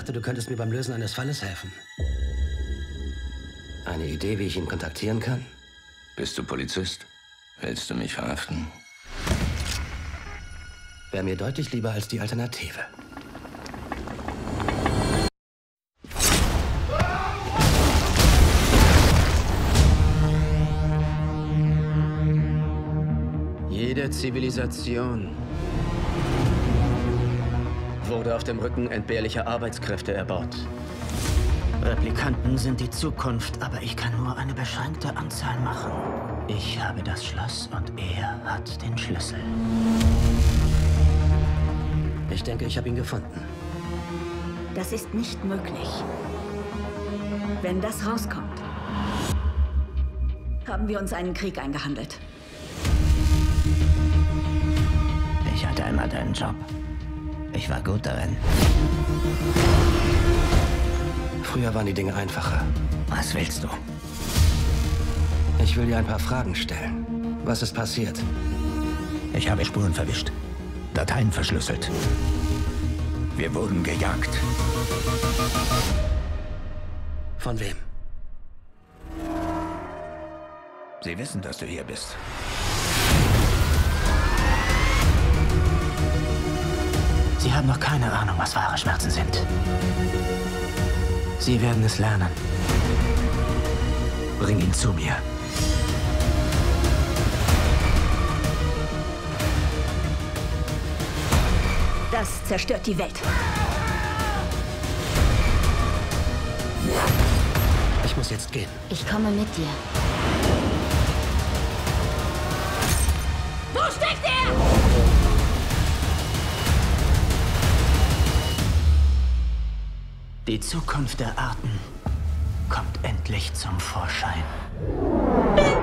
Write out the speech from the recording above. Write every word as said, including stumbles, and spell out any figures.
dachte, du könntest mir beim Lösen eines Falles helfen. Eine Idee, wie ich ihn kontaktieren kann? Bist du Polizist? Willst du mich verhaften? Wäre mir deutlich lieber als die Alternative. Jede Zivilisation wurde auf dem Rücken entbehrlicher Arbeitskräfte erbaut. Replikanten sind die Zukunft, aber ich kann nur eine beschränkte Anzahl machen. Ich habe das Schloss und er hat den Schlüssel. Ich denke, ich habe ihn gefunden. Das ist nicht möglich. Wenn das rauskommt, haben wir uns einen Krieg eingehandelt. Ich hatte einmal deinen Job. Ich war gut darin. Früher waren die Dinge einfacher. Was willst du? Ich will dir ein paar Fragen stellen. Was ist passiert? Ich habe Spuren verwischt. Dateien verschlüsselt. Wir wurden gejagt. Von wem? Sie wissen, dass du hier bist. Sie haben noch keine Ahnung, was wahre Schmerzen sind. Sie werden es lernen. Bring ihn zu mir. Das zerstört die Welt. Ich muss jetzt gehen. Ich komme mit dir. Wo steckt er? Die Zukunft der Arten kommt endlich zum Vorschein. Bin